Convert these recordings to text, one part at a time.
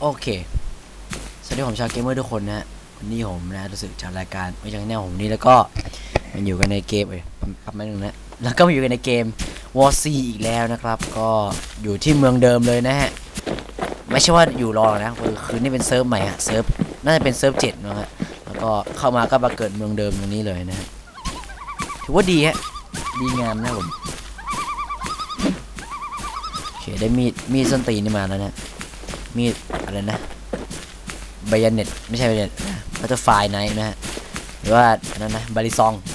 โอเคสวัสดีผมชาวเกมเมอร์ทุกคนนะวันนี้ผมนะรู้สึกจากรายการไม่ใช่แนวผมนี้แล้วก็มันอยู่กันในเกมปั๊บมาหนึ่งนะแล้วก็มาอยู่กันในเกม War C อีกแล้วนะครับก็อยู่ที่เมืองเดิมเลยนะฮะไม่ใช่ว่าอยู่รอนะคือนี่เป็นเซิร์ฟใหม่ฮะเซิร์ฟน่าจะเป็นเซิร์ฟ7นะฮะแล้วก็เข้ามาก็มาเกิดเมืองเดิมตรงนี้เลยนะฮะถือว่าดีฮะดีงามนะผมโอเคได้มีดส้นตีนนี่มาแล้วนะมีดอะไรนะไบยเน็ตไม่ใช่ไบยเน็ตบัตเตอร์ไฟไนท์นะฮะหรือว่านั่นนะบาริซอง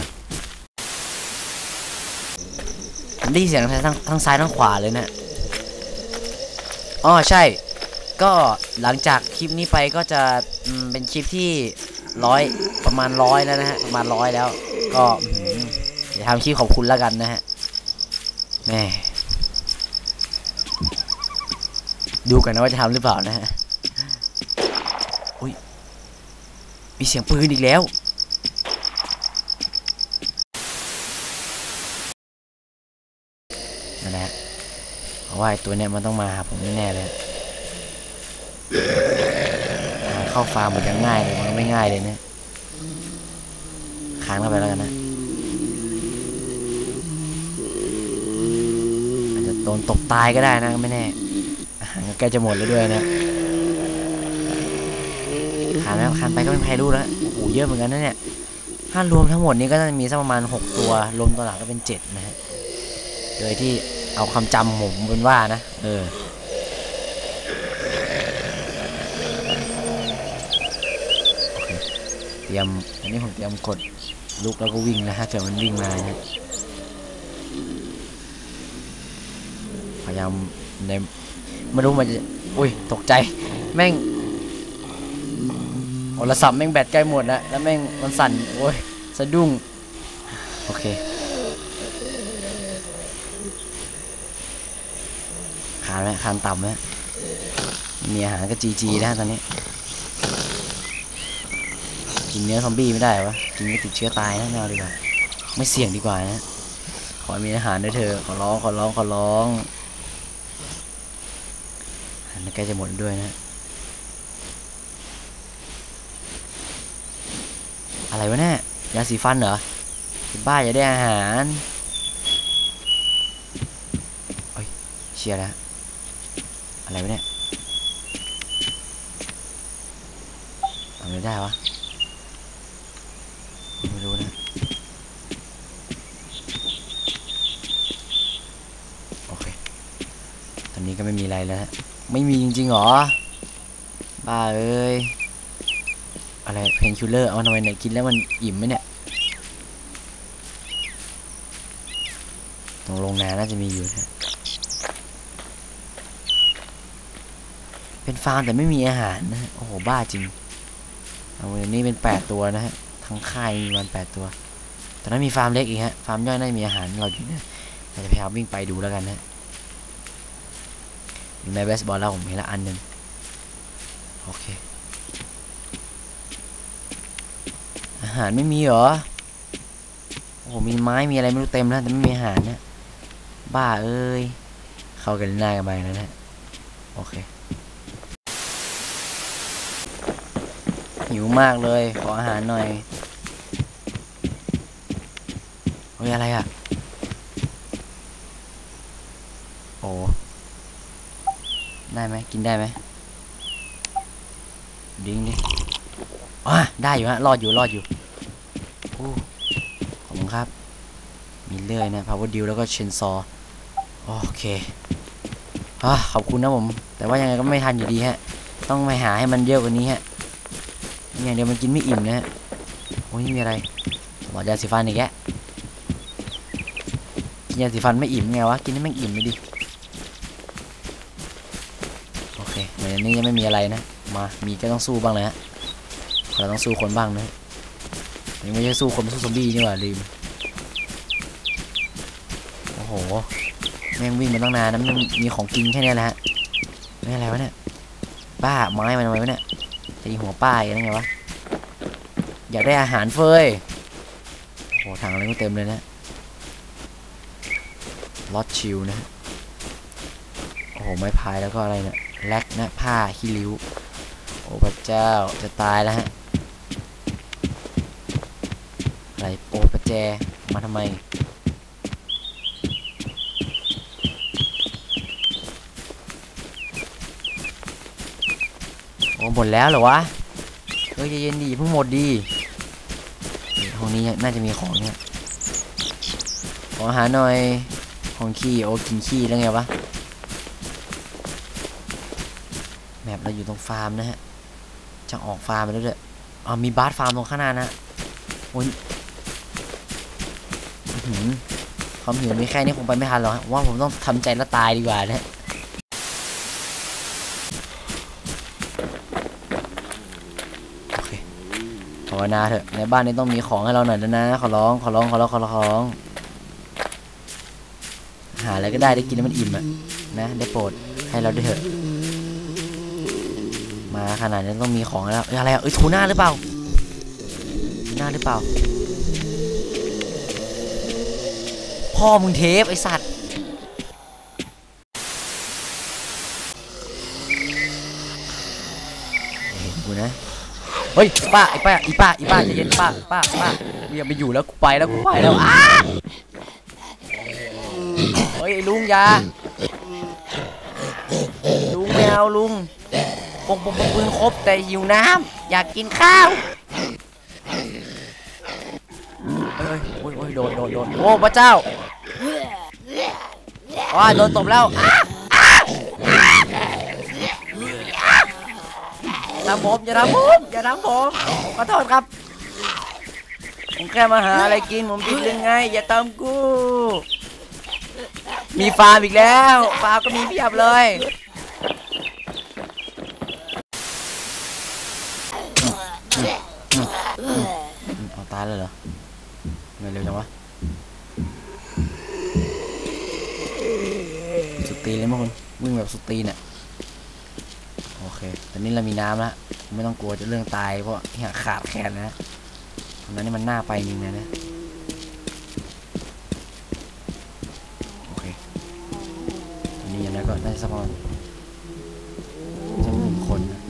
ได้ยินเสียงทั้งซ้ายทั้งขวาเลยนะอ๋อใช่ก็หลังจากคลิปนี้ไปก็จะเป็นคลิปที่ประมาณร้อยแล้วนะฮะประมาณ100แล้วก็เดี๋ยวทำคลิปขอบคุณแล้วกันนะฮะแม่ดูกันนะว่าจะทำหรือเปล่านะฮะอุ้ยมีเสียงปืนอีกแล้วนั่นแหละเพราะว่าตัวเนี้ยมันต้องมาหาผมแน่ๆเลยเข้าฟาร์มมันจะง่ายเลยมันไม่ง่ายเลยเนี่ยค้างเข้าไปแล้วกันนะอาจจะโดนตบตายก็ได้นะไม่แน่อาหารก็ใกล้จะหมดแล้วด้วยนะขานแล้วขานไปก็ไม่แพ้รู้แล้วโอ้โหเยอะเหมือนกันนะเนี่ยถ้ารวมทั้งหมดนี้ก็จะมีสักประมาณ6ตัวรวมตัวหลักก็เป็น7นะฮะโดยที่เอาคำจำผมเป็นว่านะเตรียมอันนี้ผมเตรียมกดลุกแล้วก็วิ่งนะฮะเกิดมันวิ่งมานะพยายามในไม่รู้มันจะอุ้ยตกใจแม่งโทรศัพท์แม่งแบตใกล้หมดแล้วแม่งมันสั่นโอ้ยสะดุ้งโอเคขาไหมคานต่ำไหมมีอาหารก็จีนะตอนนี้กินเนื้อซอมบี้ไม่ได้วะกินก็ติดเชื้อตายนะไม่เอาดีกว่าไม่เสี่ยงดีกว่านะขอมีอาหารด้วยเธอขอร้องอาหารใกล้จะหมดด้วยนะอะไรวะเนี่ยยาสีฟันเหรอบ้าอย่าได้อาหารเฮ้ยเชียร์แล้วอะไรวะเนี่ยทำไม่ได้วะไม่รู้นะโอเคตอนนี้ก็ไม่มีอะไรแล้วฮะไม่มีจริงๆหรอบ้าเอ้ยอะไรเพนคิลเลอร์เอาทำไมเนี่ยกินแล้วมันอิ่มไหมเนี่ยตรงโรงนาน่าจะมีอยู่นะเป็นฟาร์มแต่ไม่มีอาหารนะโอ้โหบ้าจริงเอาวันนี้เป็น8ตัวนะฮะทั้งค่ายมีมัน8ตัวแต่นั้นมีฟาร์มเล็กอีกฮะฟาร์มย่อยน่าจะมีอาหารเราอยู่นะเราจะพยายามวิ่งไปดูแล้วกันนะมีไม้เบสบอลแล้วผมเห็นละอันหนึ่งโอเคอาหารไม่มีเหรอโอ้โหมีไม้มีอะไรไม่รู้เต็มแล้วแต่ไม่มีอาหารนะบ้าเอ้ยเข้ากันหน้ากันไปแล้วนะโอเคหิวมากเลยขออาหารหน่อยเฮ้ยอะไรอ่ะโอ้ได้ไหมกินได้ไหมดิ้งดิได้อยู่ฮะรอดอยู่โอ้ขอบคุณครับมีเลื่อยนะพาวเวอร์ดิวแล้วก็เชนซอโอเคขอบคุณนะผมแต่ว่ายังไงก็ไม่ทันอยู่ดีฮะต้องไปหาให้มันเยอะกว่านี้ฮะอย่างเดียวมันกินไม่อิ่มนะฮะโอ้ยมีอะไรหลอดยาสีฟันอีกแกกินยาสีฟันไม่อิ่มไงวะกินให้มันอิ่มไม่ดิโอเคเหมือนนี้ยังไม่มีอะไรนะมีก็ต้องสู้บ้างเลยฮะเราต้องสู้คนบ้างนะไม่ใช่สู้คนสู้ซอมบี้นี่หว่าลืมโอ้โหแม่งวิ่งมาตั้งนานนะมันมีของกินแค่นี้แหละฮะไม่อะไรวะเนี่ยป้าไม้มันทำไมวะเนี่ยตีหัวป้าอย่างไงวะอยากได้อาหารเฟยโอ้โหถังอะไรก็เต็มเลยนะลอดชิลนะโอ้โหไม้พายแล้วก็อะไรเนี่ยแลกนะผ้าขี้ริ้วโอ้พระเจ้าจะตายแล้วฮะอะไรโอ้ประแจมาทำไมโอ้หมดแล้วเหรอวะเฮ้ยเย็นดีเพิ่งหมดดีห้องนี้น่าจะมีของเนี่ยขอหาหน่อยของขี้โอ้กินขี้แล้วไงวะแมปเราอยู่ตรงฟาร์มนะฮะจะออกฟาร์มไปแล้วด้วยมีบาร์ฟาร์มตรงข้างหน้านะโอ้ยความหิวมีแค่นี้คงไปไม่ทันหรอกว่าผมต้องทำใจแล้วตายดีกว่านะโอเคภาวนาเถอะในบ้านนี้ต้องมีของให้เราหน่อยนะขอร้องหาอะไรก็ได้กินแล้วมันอิ่มอะนะได้โปรดให้เราด้วยเถอะมาขนาดนี้ต้องมีของแล้วอะไรอ่ะทูน่าหรือเปล่าพ่อมึงเทปไอสัตว์เห็นกูนะเฮ้ยป้าใจเย็นป้าอย่าไปอยู่แล้วกูไปแล้วเฮ้ยลุงยาลุงแมวลุงปงปืนครบแต่หิวน้ำอยากกินข้าวโอ้ยโดนโอ้พระเจ้าโดนตบแล้วอย่าทำผมขอโทษครับผมแค่มาหาอะไรกินผมผิดยังไงอย่าตามกูมีฟาร์มอีกแล้วฟาร์มก็มีเพียบเลยเอาตายเลยเหรอไม่เร็วจังวะสุดตีเลยมั้งคุณวิ่งแบบสุดตีเนี่ยโอเคตอนนี้เรามีน้ำแล้วไม่ต้องกลัวจะเรื่องตายเพราะขาดแคลนนะตอนนั้นนี่มันน่าไปจริงนะโอเคตอนนี้อย่างนั้นก็ได้สักประมาณ1 คนนะ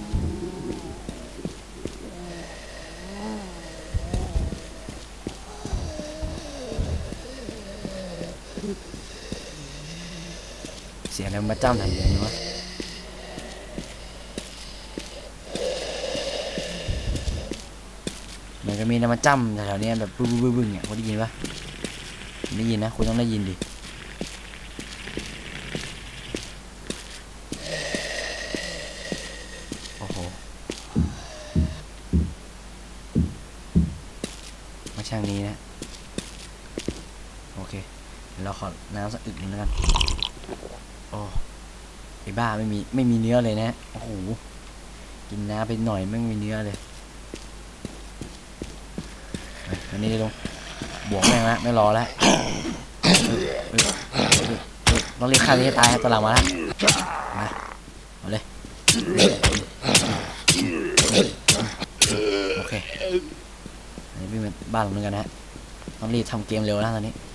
เสียงอะไรมาจ้ำทันเลยนี่วะมันก็มีน้ำมันจ้ำแถวๆนี้แบบบึ้งเนี่ยคุณได้ยินปะได้ยินนะคุณต้องได้ยินดิโอ้โหมาช่างนี้นะโอเคเราขอน้ำสักอึกนึงแล้วกันโอ้ไอ้บ้าไม่มีเนื้อเลยนะโอ้โหกินน้ำไปหน่อยไม่มีเนื้อเลยอันนี้ลงบวกแม่งละไม่รอแล้วต้องรีบฆ่าที่ตายตัวหลังมาแล้วมาเลยโอเคอันนี้เป็นบ้านหลังนึงกันนะฮะต้องรีบทำเกมเร็วนะตอนนี้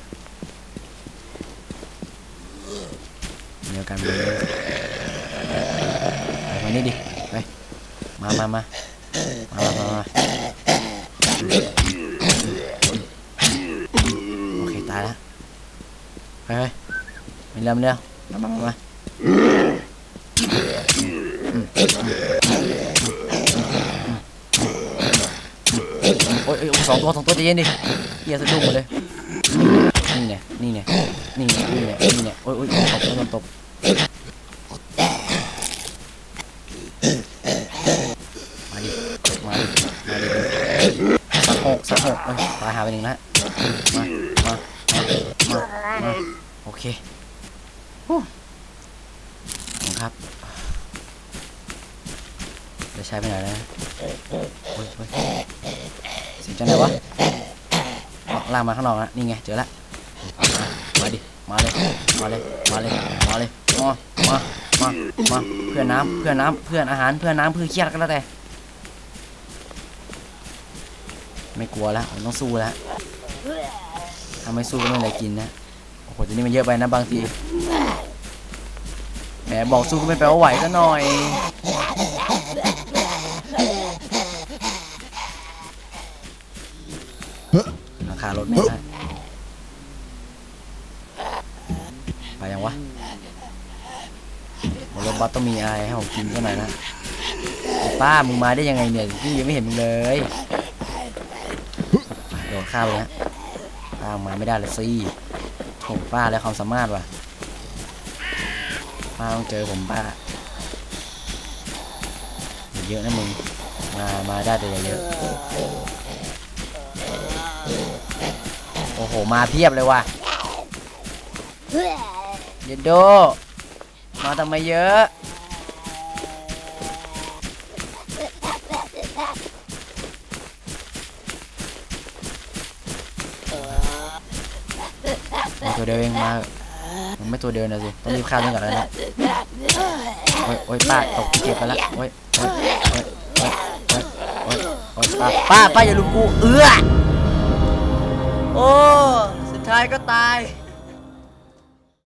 เดียวกันเลยไปนี่ดิไปมาโอเคตายแล้วไปไม่เริ่มแล้วมาโอ้ยสองตัวใจเย็นดิเฮียสะดุ้งหมดเลยนี่เนี่ยโอ้ยตบมาดิสักหกตายหาไป1นะมาโอเคครับจะใช้ไปไหนแล้วโอ้ยเสียงจังไหนวะล่างมาข้างนอกนะนี่ไงเจอละมาดิมาเลยเพื่อนน้ำเพื่อนอาหารเพื่อนน้ำเพื่อนเครียดกันแล้วแต่ไม่กลัวแล้วผมต้องสู้แล้วถ้าไม่สู้ก็ไม่ได้กินนะโอ้โหทีนี้มันเยอะไปนะบางทีแหมบอกสู้ก็ไม่แปลว่าไหวซะหน่อยราคารถไม่ได้ไปยังวะรถบัสต้องมีอะไรให้ผมกินก็หน่อยนะป้ามึงมาได้ยังไงเนี่ยพี่ยังไม่เห็นมึงเลยโดดข้ามเลยฮะป้ามาไม่ได้เลยสิโอ้ป้าแล้วความสามารถว่ะป้าต้องเจอผมป้าเยอะนะมึงมาได้แต่เยอะโอ้โหมาเพียบเลยว่ะเยนโดมาทำไมเยอะตัวเดียวเองมามันไม่ตัวเดียวนะสิต้องรีบฆ่ามันก่อนแล้วนะโอ้ยป้าตกเจ็บไปแล้วโอ้ยป้าอย่าลุมกูโอ้สุดท้ายก็ตาย